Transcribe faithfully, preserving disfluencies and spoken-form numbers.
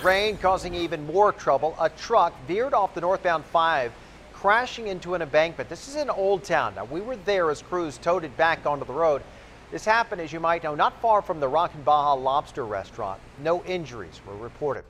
Rain causing even more trouble. A truck veered off the northbound five, crashing into an embankment. This is in Old Town. Now, we were there as crews towed it back onto the road. This happened, as you might know, not far from the Rock and Baja Lobster restaurant. No injuries were reported.